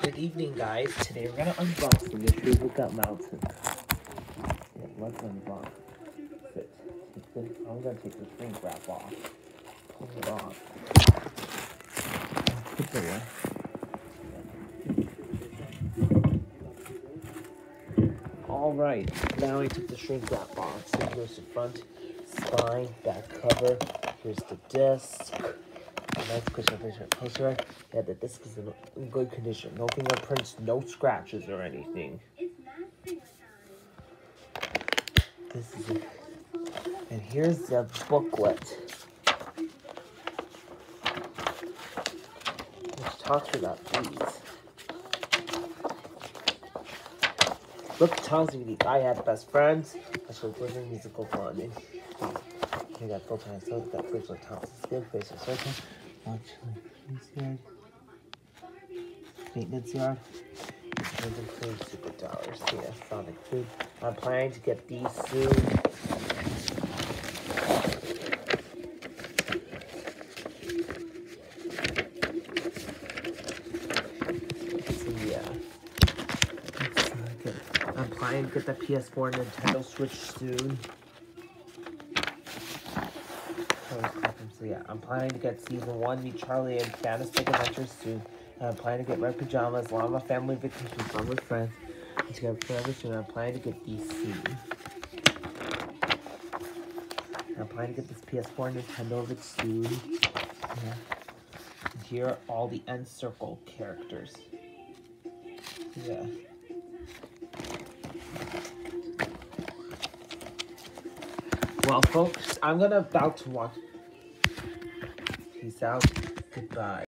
Good evening, guys. Today we're gonna unbox the Mystery Lookout Mountain. Yeah, let's unbox it. I'm gonna take the shrink wrap off. Pull it off. Put it away. Alright, now I took the shrink wrap off. So here's the front spine, back cover. Here's the disc. Nice cushion poster. Yeah, the disc is in good condition. No fingerprints, no scratches or anything. This is it. And here's the booklet, which talks about these. Book tells me I have best friends. I shall live in musical bonding. You got full-time soap, got Bridgeland Thompson's good face of circle. Yard. Maintenance yard. And include super dollars. Yeah, Sonic food. I'm planning to get these soon. I'm planning to get the PS4 and Nintendo Switch soon. So yeah, I'm planning to get Season 1, Meet Charlie and Fantastic Adventures soon. And I'm planning to get Red Pajamas, Llama Family Vacation, Fun with Friends. And to get forever soon. I'm planning to get these soon. I'm planning to get this PS4 and Nintendo of it soon. Yeah. And here are all the End Circle characters. Yeah. Well, folks, I'm about to watch. Peace out. Goodbye.